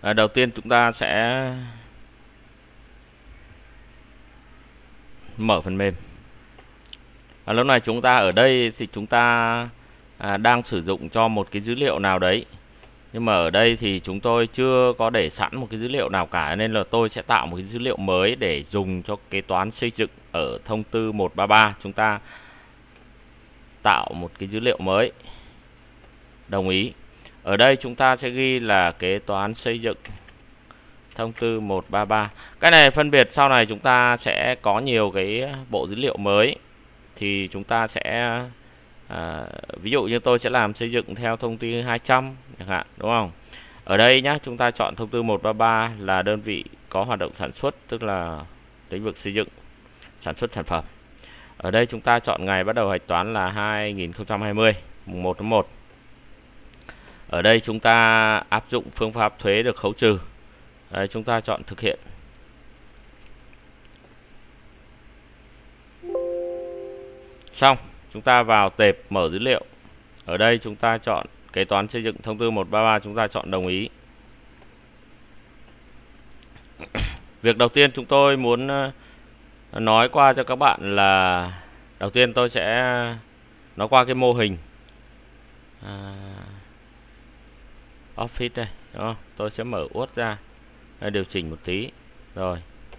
Đầu tiên chúng ta sẽ mở phần mềm. Lúc này chúng ta ở đây thì chúng ta đang sử dụng cho một cái dữ liệu nào đấy, nhưng mà ở đây thì chúng tôi chưa có để sẵn một cái dữ liệu nào cả, nên là tôi sẽ tạo một cái dữ liệu mới để dùng cho kế toán xây dựng. Ở thông tư 133 chúng ta tạo một cái dữ liệu mới, đồng ý. Ở đây chúng ta sẽ ghi là kế toán xây dựng thông tư 133. Cái này phân biệt sau này chúng ta sẽ có nhiều cái bộ dữ liệu mới, thì chúng ta sẽ ví dụ như tôi sẽ làm xây dựng theo thông tư 200 chẳng hạn, đúng không? Ở đây nhá, chúng ta chọn thông tư 133 là đơn vị có hoạt động sản xuất, tức là lĩnh vực xây dựng, sản xuất sản phẩm. Ở đây chúng ta chọn ngày bắt đầu hạch toán là 2020, mùng 1 tháng 1. Ở đây chúng ta áp dụng phương pháp thuế được khấu trừ. Đây, chúng ta chọn thực hiện. Xong, chúng ta vào tệp mở dữ liệu. Ở đây chúng ta chọn kế toán xây dựng thông tư 133, chúng ta chọn đồng ý. Việc đầu tiên chúng tôi muốn nói qua cho các bạn là đầu tiên tôi sẽ nói qua cái mô hình Office đây, đúng không? Tôi sẽ mở Word ra, điều chỉnh một tí. Rồi,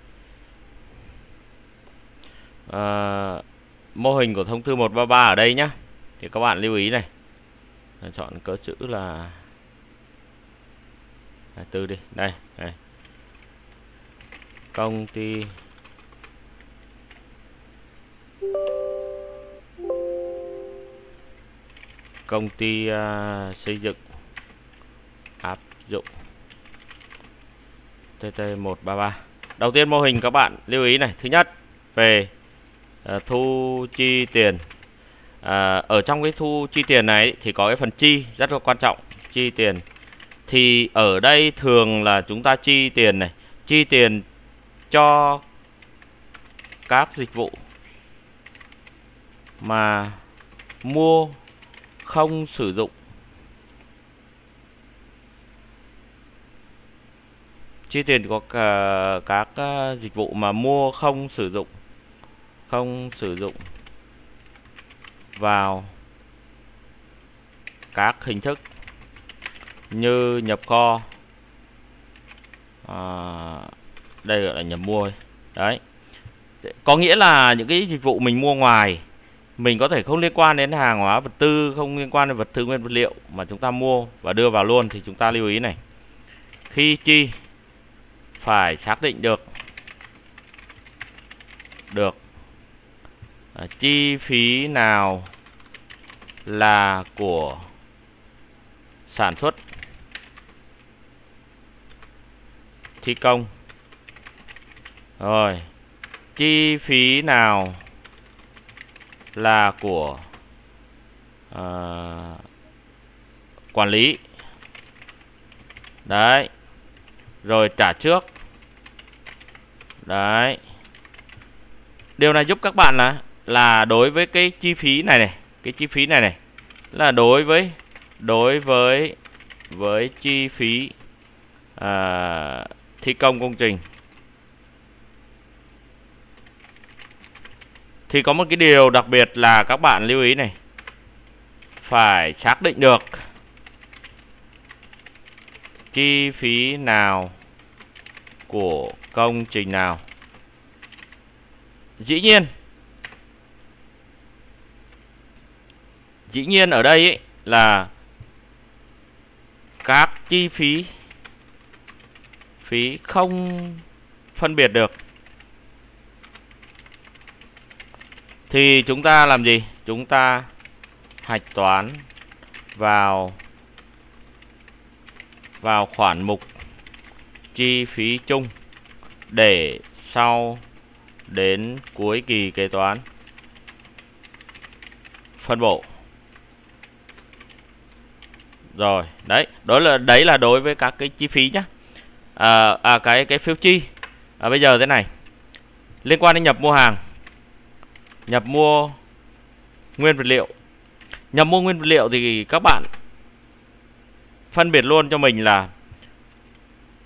mô hình của thông tư 133 ở đây nhá, thì các bạn lưu ý này, chọn cỡ chữ là 24 đi. Đây, công ty xây dựng áp dụng TT133. Đầu tiên mô hình các bạn lưu ý này, thứ nhất về thu chi tiền. Ở trong cái thu chi tiền này thì có cái phần chi rất là quan trọng, chi tiền. Thì ở đây thường là chúng ta chi tiền này, chi tiền cho các dịch vụ mà mua không sử dụng. Chi tiền có các dịch vụ mà mua không sử dụng vào các hình thức như nhập kho, đây gọi là nhập mua đấy. Có nghĩa là những cái dịch vụ mình mua ngoài, mình có thể không liên quan đến hàng hóa vật tư, không liên quan đến vật tư nguyên vật liệu mà chúng ta mua và đưa vào luôn, thì chúng ta lưu ý này, khi chi phải xác định được chi phí nào là của sản xuất, thi công, rồi chi phí nào là của quản lý đấy, rồi trả trước đấy. Điều này giúp các bạn là đối với cái chi phí này cái chi phí này là đối với chi phí thi công công trình, thì có một cái điều đặc biệt là các bạn lưu ý này, phải xác định được chi phí nào của công trình nào. Dĩ nhiên ở đây ấy, là các chi phí không phân biệt được thì chúng ta làm gì? Chúng ta hạch toán vào khoản mục chi phí chung để sau đến cuối kỳ kế toán phân bổ. Rồi, đấy là đối với các cái chi phí nhá. Cái phiếu chi. Bây giờ thế này, liên quan đến nhập mua hàng, nhập mua nguyên vật liệu. Nhập mua nguyên vật liệu thì các bạn phân biệt luôn cho mình là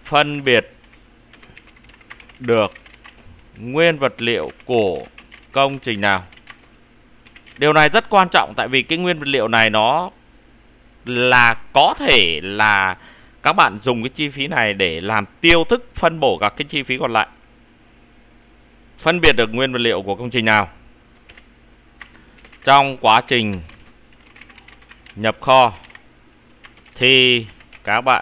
phân biệt được nguyên vật liệu của công trình nào. Điều này rất quan trọng, tại vì cái nguyên vật liệu này nó là có thể là các bạn dùng cái chi phí này để làm tiêu thức phân bổ các cái chi phí còn lại. Phân biệt được nguyên vật liệu của công trình nào trong quá trình nhập kho thì các bạn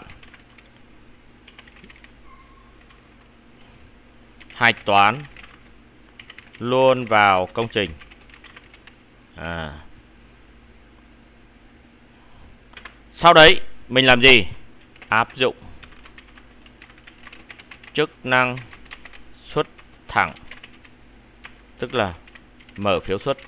hạch toán luôn vào công trình. Sau đấy mình làm gì? Áp dụng chức năng xuất thẳng, tức là mở phiếu xuất,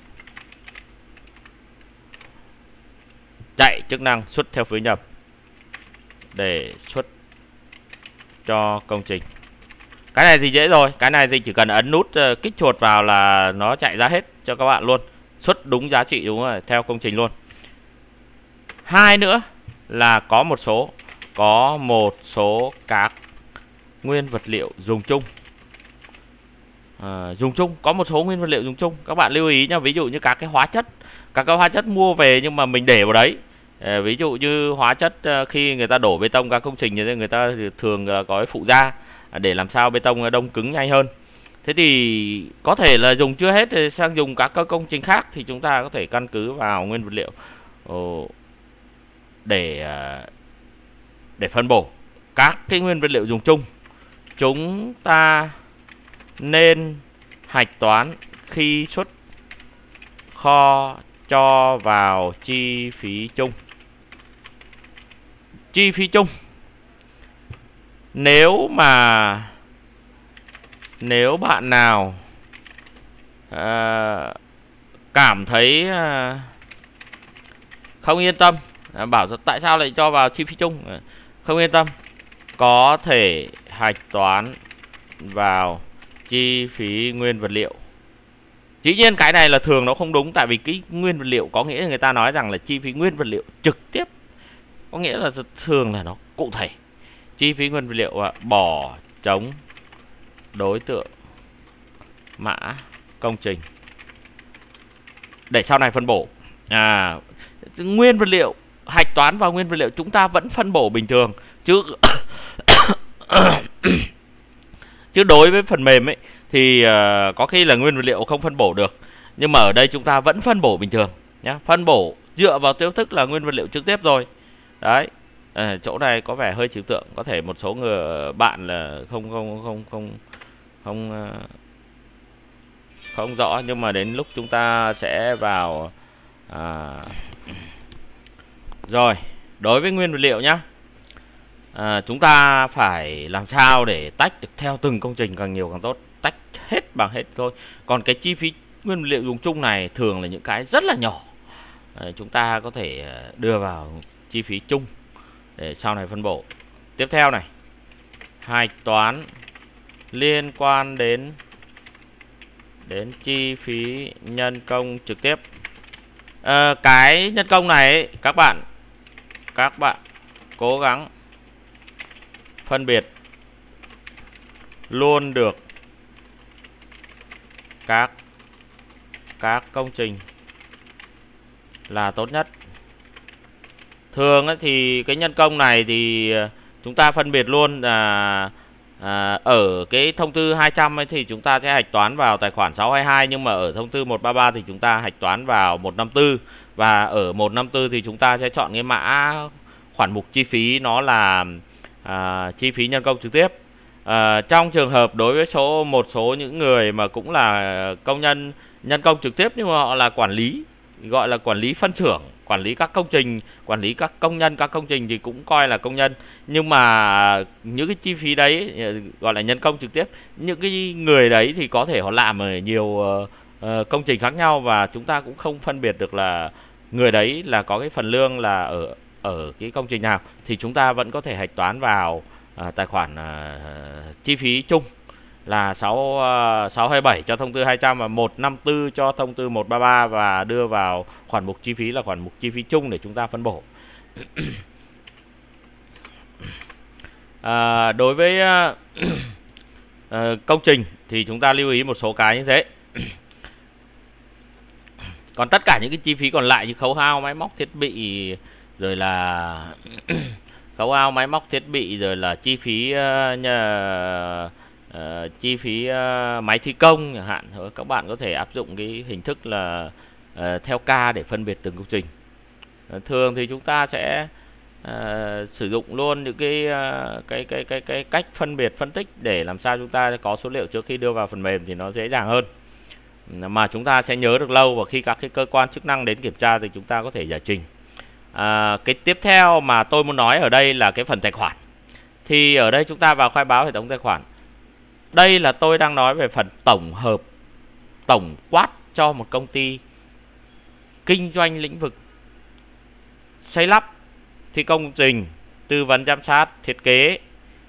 chạy chức năng xuất theo phiếu nhập để xuất cho công trình. Cái này thì dễ rồi, cái này thì chỉ cần ấn nút kích chuột vào là nó chạy ra hết cho các bạn luôn, xuất đúng giá trị, đúng rồi, theo công trình luôn. Hai nữa là có một số các nguyên vật liệu dùng chung. Dùng chung, có một số nguyên vật liệu dùng chung. Các bạn lưu ý nha, ví dụ như các cái hóa chất mua về nhưng mà mình để vào đấy. Ví dụ như hóa chất khi người ta đổ bê tông các công trình thì người ta thường có cái phụ gia để làm sao bê tông đông cứng nhanh hơn. Thế thì có thể là dùng chưa hết thì sang dùng các công trình khác, thì chúng ta có thể căn cứ vào nguyên vật liệu để phân bổ các cái nguyên vật liệu dùng chung. Chúng ta nên hạch toán khi xuất kho cho vào chi phí chung. Chi phí chung, nếu bạn nào cảm thấy không yên tâm, bảo tại sao lại cho vào chi phí chung, không yên tâm, có thể hạch toán vào chi phí nguyên vật liệu. Dĩ nhiên cái này là thường nó không đúng, tại vì cái nguyên vật liệu có nghĩa là người ta nói rằng là chi phí nguyên vật liệu trực tiếp, có nghĩa là thường là nó cụ thể. Chi phí nguyên vật liệu bỏ trống đối tượng mã công trình để sau này phân bổ. Nguyên vật liệu hạch toán vào nguyên vật liệu chúng ta vẫn phân bổ bình thường chứ chứ đối với phần mềm ấy thì có khi là nguyên vật liệu không phân bổ được, nhưng mà ở đây chúng ta vẫn phân bổ bình thường nhá. Phân bổ dựa vào tiêu thức là nguyên vật liệu trực tiếp rồi. Đấy. Chỗ này có vẻ hơi trừu tượng, có thể một số người bạn là không rõ, nhưng mà đến lúc chúng ta sẽ vào rồi, đối với nguyên vật liệu nhá, chúng ta phải làm sao để tách được theo từng công trình càng nhiều càng tốt, tách hết bằng hết thôi. Còn cái chi phí nguyên vật liệu dùng chung này thường là những cái rất là nhỏ, chúng ta có thể đưa vào chi phí chung để sau này phân bổ. Tiếp theo này, hạch toán liên quan đến chi phí nhân công trực tiếp. Cái nhân công này ấy, các bạn cố gắng phân biệt luôn được các công trình là tốt nhất. Thường ấy thì cái nhân công này thì chúng ta phân biệt luôn là ở cái thông tư 200 ấy thì chúng ta sẽ hạch toán vào tài khoản 622, nhưng mà ở thông tư 133 thì chúng ta hạch toán vào 154, và ở 154 thì chúng ta sẽ chọn cái mã khoản mục chi phí, nó là chi phí nhân công trực tiếp. Trong trường hợp đối với một số những người mà cũng là công nhân nhân công trực tiếp nhưng mà họ là quản lý, gọi là quản lý phân xưởng, quản lý các công trình, quản lý các công nhân các công trình thì cũng coi là công nhân, nhưng mà những cái chi phí đấy gọi là nhân công trực tiếp. Những cái người đấy thì có thể họ làm ở nhiều công trình khác nhau, và chúng ta cũng không phân biệt được là người đấy là có cái phần lương là ở cái công trình nào, thì chúng ta vẫn có thể hạch toán vào tài khoản chi phí chung là 627 cho thông tư 200 và 154 cho thông tư 133, và đưa vào khoản mục chi phí là khoản mục chi phí chung để chúng ta phân bổ. Đối với công trình thì chúng ta lưu ý một số cái như thế. Còn tất cả những cái chi phí còn lại như khấu hao máy móc thiết bị, rồi là khấu hao máy móc thiết bị, rồi là chi phí máy thi công chẳng hạn, các bạn có thể áp dụng cái hình thức là theo ca để phân biệt từng công trình. Thường thì chúng ta sẽ sử dụng luôn những cái cách phân biệt phân tích để làm sao chúng ta có số liệu trước khi đưa vào phần mềm thì nó dễ dàng hơn, mà chúng ta sẽ nhớ được lâu, và khi các cái cơ quan chức năng đến kiểm tra thì chúng ta có thể giải trình. Cái tiếp theo mà tôi muốn nói ở đây là cái phần tài khoản. Thì ở đây chúng ta vào khai báo hệ thống tài khoản. Đây là tôi đang nói về phần tổng hợp, tổng quát cho một công ty kinh doanh lĩnh vực xây lắp, thi công công trình, tư vấn giám sát, thiết kế,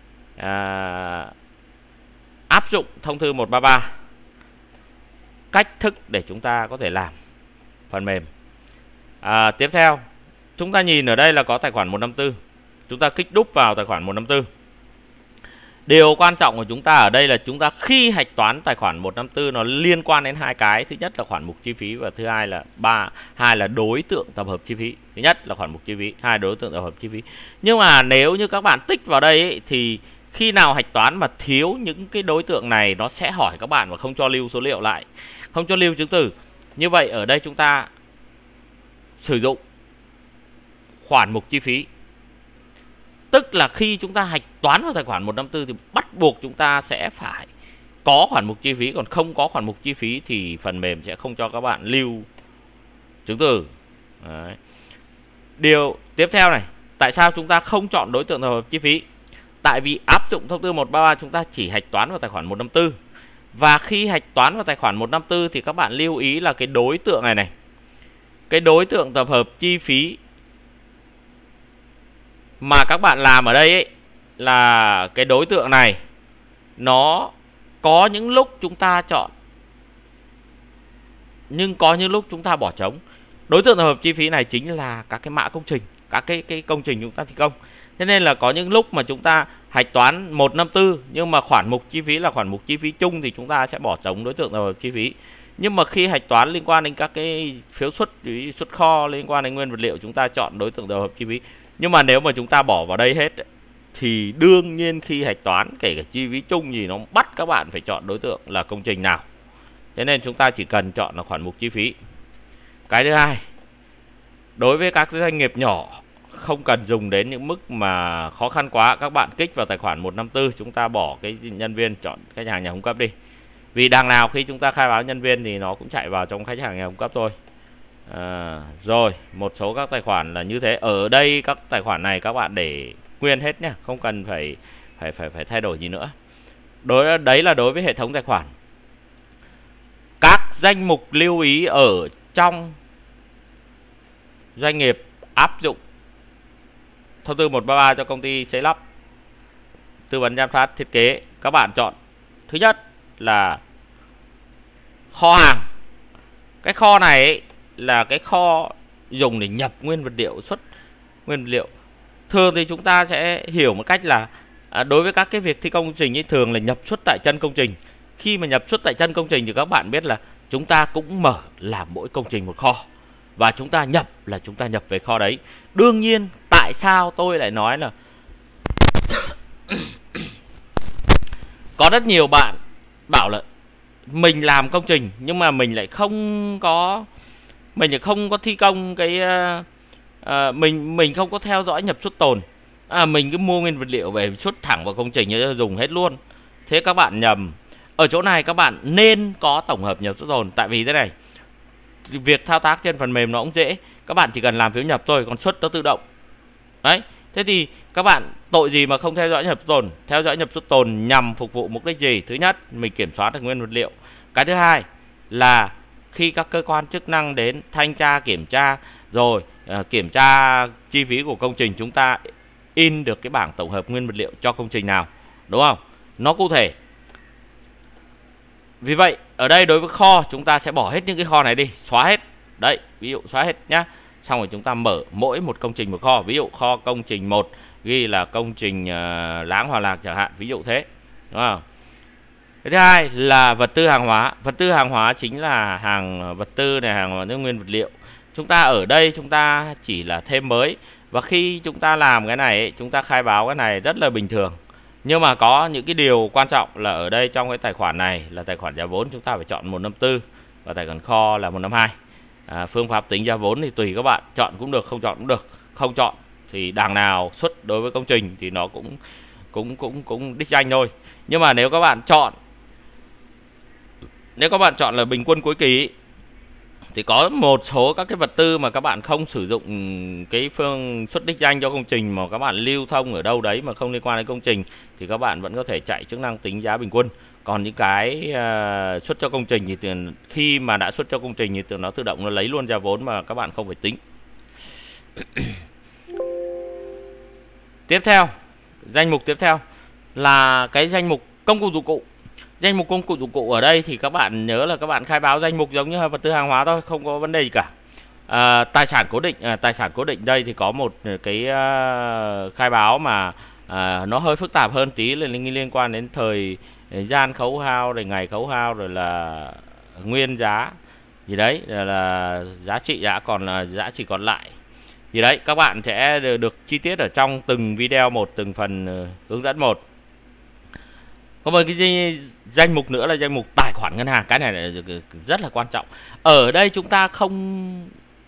áp dụng thông tư 133, cách thức để chúng ta có thể làm phần mềm. Tiếp theo chúng ta nhìn ở đây là có tài khoản 154. Chúng ta kích đúp vào tài khoản 154. Điều quan trọng của chúng ta ở đây là chúng ta khi hạch toán tài khoản 154 nó liên quan đến hai cái. Thứ nhất là khoản mục chi phí, và thứ hai là đối tượng tập hợp chi phí. Thứ nhất là khoản mục chi phí, hai đối tượng tập hợp chi phí. Nhưng mà nếu như các bạn tích vào đây ấy, thì khi nào hạch toán mà thiếu những cái đối tượng này nó sẽ hỏi các bạn và không cho lưu số liệu lại, không cho lưu chứng từ. Như vậy ở đây chúng ta sử dụng khoản mục chi phí. Tức là khi chúng ta hạch toán vào tài khoản 154 thì bắt buộc chúng ta sẽ phải có khoản mục chi phí. Còn không có khoản mục chi phí thì phần mềm sẽ không cho các bạn lưu chứng từ. Đấy. Điều tiếp theo này, tại sao chúng ta không chọn đối tượng tập hợp chi phí? Tại vì áp dụng thông tư 133 chúng ta chỉ hạch toán vào tài khoản 154. Và khi hạch toán vào tài khoản 154 thì các bạn lưu ý là cái đối tượng này này, cái đối tượng tập hợp chi phí mà các bạn làm ở đây ấy, là cái đối tượng này nó có những lúc chúng ta chọn nhưng có những lúc chúng ta bỏ trống. Đối tượng tập hợp chi phí này chính là các cái mã công trình, các cái công trình chúng ta thi công. Thế nên là có những lúc mà chúng ta hạch toán 154 nhưng mà khoản mục chi phí là khoản mục chi phí chung thì chúng ta sẽ bỏ trống đối tượng tập hợp chi phí. Nhưng mà khi hạch toán liên quan đến các cái phiếu xuất kho, liên quan đến nguyên vật liệu, chúng ta chọn đối tượng tập hợp chi phí. Nhưng mà nếu mà chúng ta bỏ vào đây hết thì đương nhiên khi hạch toán kể cả chi phí chung gì nó bắt các bạn phải chọn đối tượng là công trình nào. Thế nên chúng ta chỉ cần chọn là khoản mục chi phí. Cái thứ hai, đối với các doanh nghiệp nhỏ không cần dùng đến những mức mà khó khăn quá, các bạn kích vào tài khoản 154, chúng ta bỏ cái nhân viên, chọn khách hàng nhà cung cấp đi. Vì đằng nào khi chúng ta khai báo nhân viên thì nó cũng chạy vào trong khách hàng nhà cung cấp thôi. Rồi, một số các tài khoản là như thế. Ở đây các tài khoản này các bạn để nguyên hết nhé, không cần phải thay đổi gì nữa. Đấy là đối với hệ thống tài khoản. Các danh mục lưu ý ở trong doanh nghiệp áp dụng thông tư 133 cho công ty xây lắp, tư vấn giám sát, thiết kế, các bạn chọn. Thứ nhất là kho hàng. Cái kho này ấy, là cái kho dùng để nhập nguyên vật liệu, xuất nguyên vật liệu. Thường thì chúng ta sẽ hiểu một cách là đối với các cái việc thi công công trình ấy, thường là nhập xuất tại chân công trình. Khi mà nhập xuất tại chân công trình thì các bạn biết là chúng ta cũng mở làm mỗi công trình một kho, và chúng ta nhập là chúng ta nhập về kho đấy. Đương nhiên tại sao tôi lại nói là có rất nhiều bạn bảo là mình làm công trình nhưng mà mình lại không có thi công cái mình không có theo dõi nhập xuất tồn. Mình cứ mua nguyên vật liệu về xuất thẳng vào công trình dùng hết luôn. Thế các bạn nhầm. Ở chỗ này các bạn nên có tổng hợp nhập xuất tồn. Tại vì thế này, việc thao tác trên phần mềm nó cũng dễ. Các bạn chỉ cần làm phiếu nhập thôi, còn xuất nó tự động. Đấy. Thế thì các bạn tội gì mà không theo dõi nhập xuất tồn? Theo dõi nhập xuất tồn nhằm phục vụ mục đích gì? Thứ nhất, mình kiểm soát được nguyên vật liệu. Cái thứ hai là khi các cơ quan chức năng đến thanh tra, kiểm tra, rồi kiểm tra chi phí của công trình, chúng ta in được cái bảng tổng hợp nguyên vật liệu cho công trình nào, đúng không? Nó cụ thể. Vì vậy ở đây đối với kho chúng ta sẽ bỏ hết những cái kho này đi, xóa hết. Đấy, ví dụ xóa hết nhá. Xong rồi chúng ta mở mỗi một công trình một kho. Ví dụ kho công trình 1 ghi là công trình Láng Hòa Lạc chẳng hạn, ví dụ thế, đúng không? Cái thứ hai là vật tư hàng hóa. Vật tư hàng hóa chính là hàng vật tư này, hàng nguyên vật liệu. Chúng ta ở đây chúng ta chỉ là thêm mới, và khi chúng ta làm cái này ấy, chúng ta khai báo cái này rất là bình thường. Nhưng mà có những cái điều quan trọng là ở đây trong cái tài khoản này là tài khoản giá vốn, chúng ta phải chọn 154 và tài khoản kho là 152. Phương pháp tính giá vốn thì tùy các bạn, chọn cũng được, không chọn cũng được. Không chọn thì đằng nào xuất đối với công trình thì nó cũng đích danh thôi. Nhưng mà nếu các bạn chọn là bình quân cuối kỳ thì có một số các cái vật tư mà các bạn không sử dụng cái phương xuất đích danh cho công trình, mà các bạn lưu thông ở đâu đấy mà không liên quan đến công trình, thì các bạn vẫn có thể chạy chức năng tính giá bình quân. Còn những cái xuất cho công trình thì khi mà đã xuất cho công trình thì nó tự động nó lấy luôn giá vốn mà các bạn không phải tính. Tiếp theo, danh mục tiếp theo là cái danh mục công cụ dụng cụ. Danh mục công cụ dụng cụ ở đây thì các bạn nhớ là các bạn khai báo danh mục giống như vật tư hàng hóa thôi, không có vấn đề gì cả. Tài sản cố định đây thì có một cái khai báo mà nó hơi phức tạp hơn tí, là liên quan đến thời gian khấu hao, rồi ngày khấu hao, rồi là nguyên giá gì đấy, là giá trị giá trị còn lại gì đấy. Các bạn sẽ được chi tiết ở trong từng video một, từng phần hướng dẫn một. Có một cái danh mục nữa là danh mục tài khoản ngân hàng. Cái này là rất là quan trọng. Ở đây chúng ta không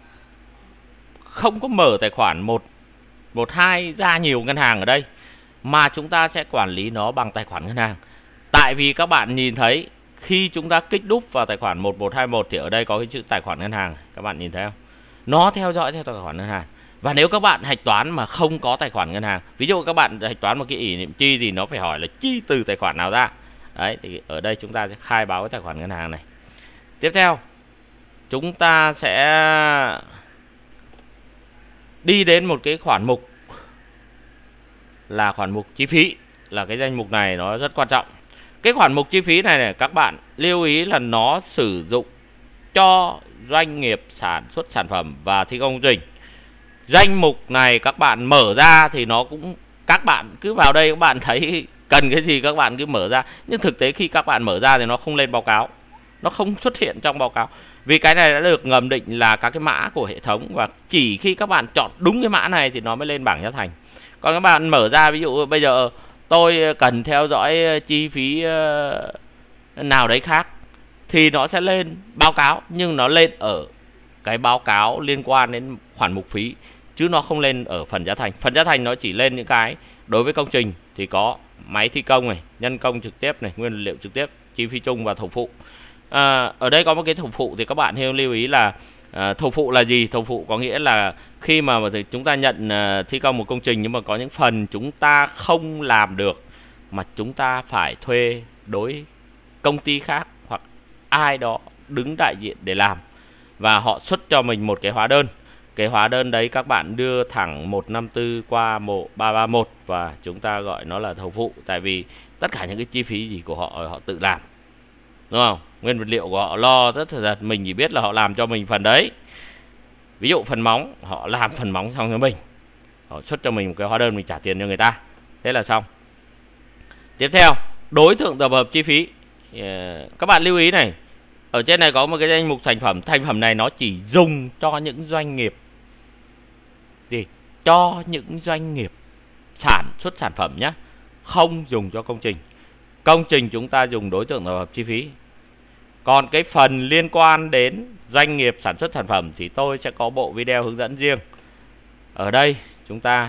có mở tài khoản 112 ra nhiều ngân hàng ở đây, mà chúng ta sẽ quản lý nó bằng tài khoản ngân hàng. Tại vì các bạn nhìn thấy khi chúng ta kích đúp vào tài khoản 1121 thì ở đây có cái chữ tài khoản ngân hàng, các bạn nhìn thấy không? Nó theo dõi theo tài khoản ngân hàng. Và nếu các bạn hạch toán mà không có tài khoản ngân hàng, ví dụ các bạn hạch toán một cái ỷ niệm chi thì nó phải hỏi là chi từ tài khoản nào ra. Đấy, thì ở đây chúng ta sẽ khai báo cái tài khoản ngân hàng này. Tiếp theo, chúng ta sẽ đi đến một cái khoản mục là khoản mục chi phí. Là cái danh mục này nó rất quan trọng. Cái khoản mục chi phí này các bạn lưu ý là nó sử dụng cho doanh nghiệp sản xuất sản phẩm và thi công công trình. Danh mục này các bạn mở ra thì nó cũng, các bạn cứ vào đây các bạn thấy cần cái gì các bạn cứ mở ra, nhưng thực tế khi các bạn mở ra thì nó không lên báo cáo, nó không xuất hiện trong báo cáo, vì cái này đã được ngầm định là các cái mã của hệ thống, và chỉ khi các bạn chọn đúng cái mã này thì nó mới lên bảng giá thành. Còn các bạn mở ra, ví dụ bây giờ tôi cần theo dõi chi phí nào đấy khác thì nó sẽ lên báo cáo, nhưng nó lên ở cái báo cáo liên quan đến khoản mục phí, chứ nó không lên ở phần giá thành. Phần giá thành nó chỉ lên những cái đối với công trình thì có máy thi công này, nhân công trực tiếp này, nguyên liệu trực tiếp, chi phí chung và thầu phụ. Ở đây có một cái thầu phụ thì các bạn nên lưu ý là thầu phụ là gì? Thầu phụ có nghĩa là khi mà chúng ta nhận thi công một công trình, nhưng mà có những phần chúng ta không làm được mà chúng ta phải thuê đối công ty khác hoặc ai đó đứng đại diện để làm, và họ xuất cho mình một cái hóa đơn. Cái hóa đơn đấy các bạn đưa thẳng 154 qua 331 và chúng ta gọi nó là thầu phụ. Tại vì tất cả những cái chi phí gì của họ tự làm, đúng không? Nguyên vật liệu của họ lo rất là mình chỉ biết là họ làm cho mình phần đấy. Ví dụ phần móng, họ làm phần móng xong cho mình, họ xuất cho mình một cái hóa đơn, mình trả tiền cho người ta, thế là xong. Tiếp theo, đối tượng tập hợp chi phí. Các bạn lưu ý này, ở trên này có một cái danh mục thành phẩm. Thành phẩm này nó chỉ dùng cho những doanh nghiệp gì? Cho những doanh nghiệp sản xuất sản phẩm nhé, không dùng cho công trình. Công trình chúng ta dùng đối tượng tập hợp chi phí. Còn cái phần liên quan đến doanh nghiệp sản xuất sản phẩm thì tôi sẽ có bộ video hướng dẫn riêng. Ở đây chúng ta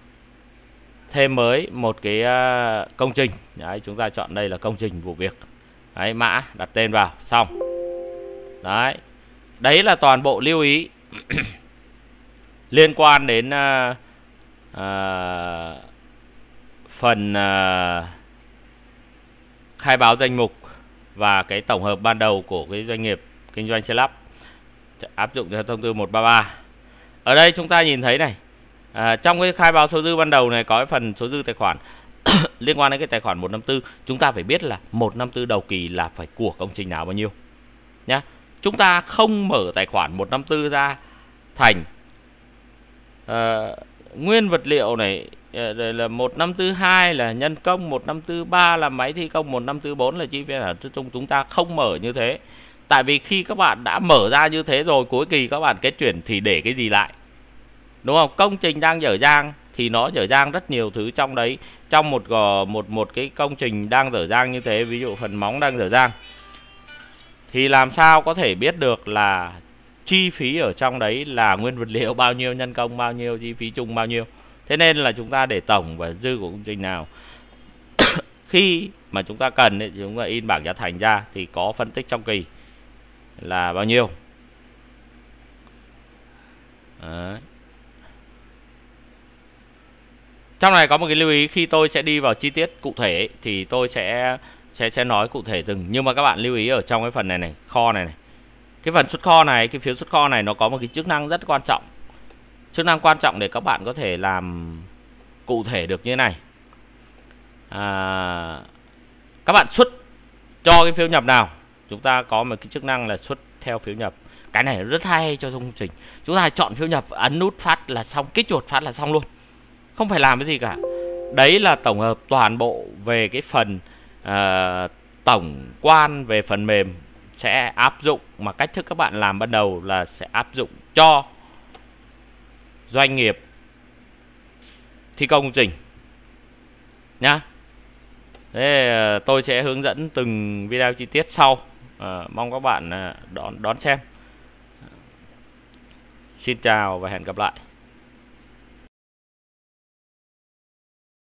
thêm mới một cái công trình. Đấy, chúng ta chọn đây là công trình vụ việc. Đấy, mã đặt tên vào xong. Đấy, đấy là toàn bộ lưu ý liên quan đến phần khai báo danh mục và cái tổng hợp ban đầu của cái doanh nghiệp kinh doanh xây lắp áp dụng theo thông tư 133. Ở đây chúng ta nhìn thấy này, trong cái khai báo số dư ban đầu này có cái phần số dư tài khoản liên quan đến cái tài khoản 154. Chúng ta phải biết là 154 đầu kỳ là phải của công trình nào bao nhiêu nhá. Chúng ta không mở tài khoản 154 ra thành nguyên vật liệu này, Rồi là 1542 là nhân công, 1543 là máy thi công, 1544 là chi phí sản xuất chung. Chúng ta không mở như thế. Tại vì khi các bạn đã mở ra như thế rồi, cuối kỳ các bạn kết chuyển thì để cái gì lại? Đúng không? Công trình đang dở dang thì nó dở dang rất nhiều thứ trong đấy. Trong một cái công trình đang dở dang như thế, ví dụ phần móng đang dở dang, thì làm sao có thể biết được là chi phí ở trong đấy là nguyên vật liệu bao nhiêu, nhân công bao nhiêu, chi phí chung bao nhiêu. Thế nên là chúng ta để tổng và dư của công trình nào. Khi mà chúng ta cần thì chúng ta in bảng giá thành ra thì có phân tích trong kỳ là bao nhiêu. Đấy. Trong này có một cái lưu ý, khi tôi sẽ đi vào chi tiết cụ thể thì tôi sẽ nói cụ thể từng. Nhưng mà các bạn lưu ý ở trong cái phần này này, kho này này, cái phần xuất kho này, cái phiếu xuất kho này nó có một cái chức năng rất quan trọng. Chức năng quan trọng để các bạn có thể làm cụ thể được như thế này. Các bạn xuất cho cái phiếu nhập nào, chúng ta có một cái chức năng là xuất theo phiếu nhập. Cái này rất hay cho công trình. Chúng ta chọn phiếu nhập, ấn nút phát là xong, kích chuột phát là xong luôn, không phải làm cái gì cả. Đấy là tổng hợp toàn bộ về cái phần tổng quan về phần mềm sẽ áp dụng, mà cách thức các bạn làm ban đầu là sẽ áp dụng cho doanh nghiệp thi công công trình nhá. Thế tôi sẽ hướng dẫn từng video chi tiết sau. Mong các bạn đón xem. Xin chào và hẹn gặp lại.